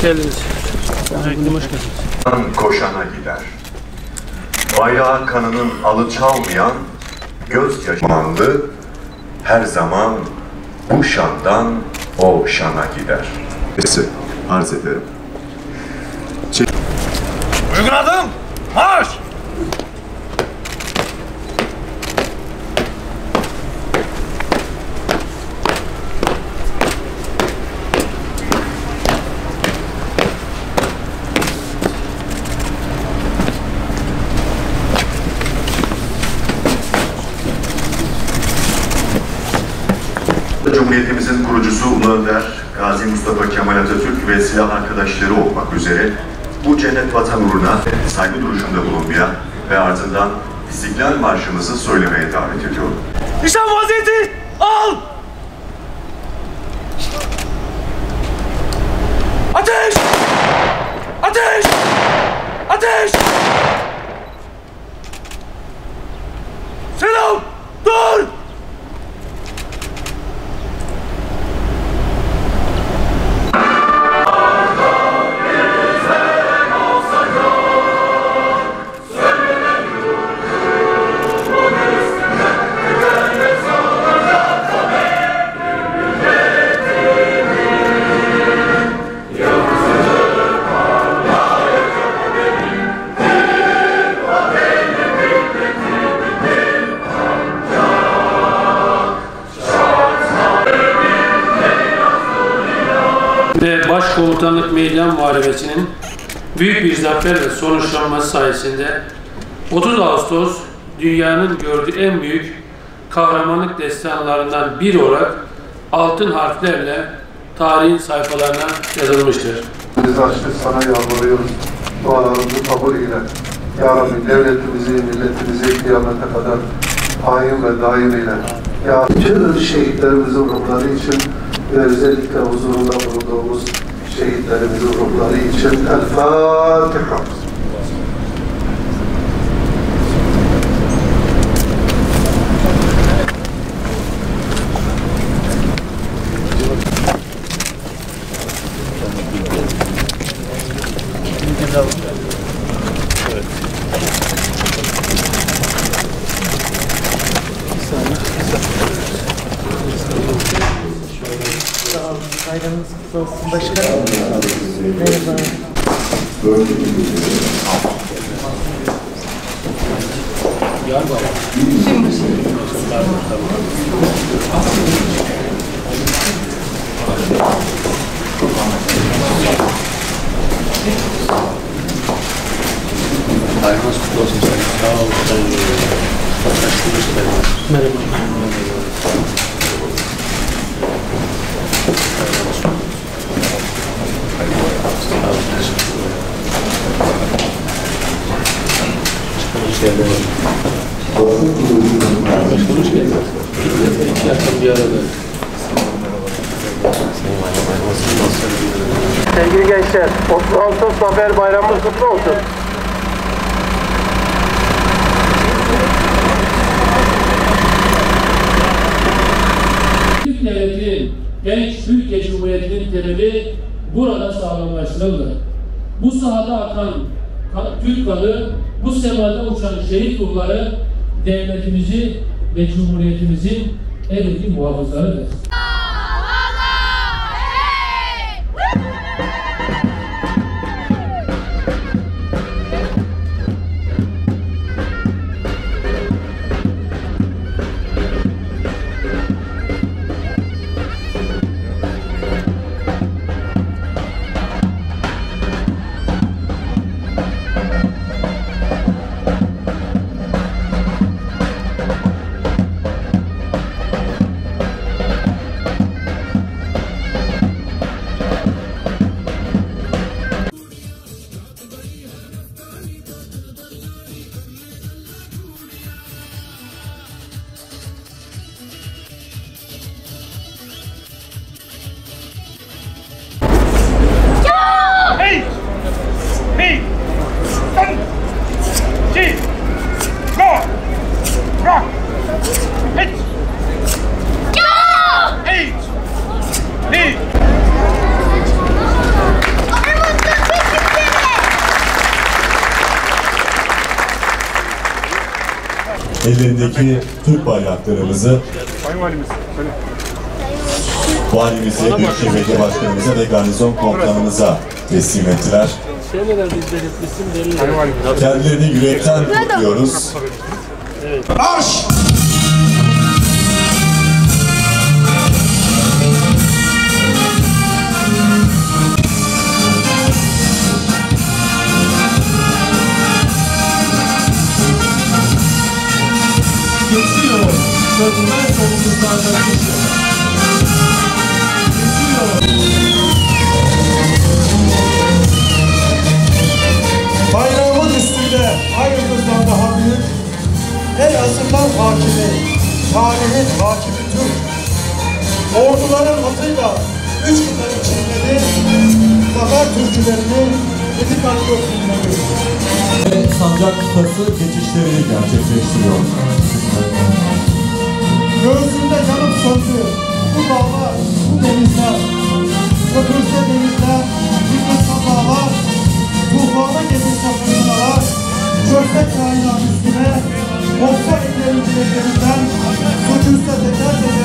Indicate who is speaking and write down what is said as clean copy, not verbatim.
Speaker 1: geldiniz. Öncelikle hoş geldiniz.
Speaker 2: Koşana gider. Bayrağı kanının alçalmayan gözyaşmandı. Her zaman bu şandan o şana gider. Arz ederim.
Speaker 3: Uygun adım, marş!
Speaker 2: Cumhuriyetimizin kurucusu Ulu Önder, Gazi Mustafa Kemal Atatürk ve silah arkadaşları olmak üzere bu cennet vatan uğruna saygı duruşunda bulunmaya ve ardından İstiklal Marşımızı söylemeye davet ediyorum.
Speaker 3: Nişan vaziyeti al! Ateş! Ateş! Ateş! Selam! Dur!
Speaker 1: Ve Başkomutanlık Meydan Muharebesi'nin büyük bir zaferle sonuçlanması sayesinde 30 Ağustos dünyanın gördüğü en büyük kahramanlık destanlarından biri olarak altın harflerle tarihin sayfalarına yazılmıştır.
Speaker 4: Biz açtık sana yalvarıyoruz. Dualarımızı kabul eyle. Ya Rabbi devletimizi, milletimizi kıyamete kadar hain ve daim eyle. Ya bütün şehitlerimizin ruhları için ve özellikle huzurunda bulunduğumuz şehitlerimizin ruhları için El Fatiha.
Speaker 5: Bayramınız kutlu olsun. Başkanım. Merhaba.
Speaker 1: Bayramınız kutlu olsun. Sağ olun. Merhaba. Hoş geldiniz. İki yakın bir arada.
Speaker 6: Sevgili gençler, 30 Ağustos Zafer Bayramımız kutlu olsun.
Speaker 1: Türk Devleti'nin, genç Türkiye Cumhuriyeti'nin temeli burada sağlamlaştırıldı. Bu sahada akan Türk kanı, bu semada uçan şehit ruhları devletimizi ve cumhuriyetimizin ebedi muhafızlarıdır.
Speaker 7: ellerindeki Türk bayraklarımızı valimize, Büyükşehir Belediye Başkanımıza ve garnizon komutanımıza teslim ettiler. Kendilerini yürekten kutluyoruz.
Speaker 3: Marş!
Speaker 1: Geçiyor, sözler sonsuzlardan geçiyor.
Speaker 8: Bayrağımın üstünde ay yıldızdan daha büyük, ey asırlar hakimi, tarihin hakimi Türk. Orduların atıyla 3 kıtanı çiğnedi, zafer türkülerini 7 katlı okunmadı.
Speaker 7: Ve sancak kıtası geçişlerini gerçekleştiriyor.
Speaker 8: Göğsünde yanıp söndü bu dağlar, bu denizler. Köpürse denizler, yıkılsa dağlar, tufana gelirse fırtınalar, çökse kainat üstüne, kopsa ellerin bileklerinden, sökülse teker teker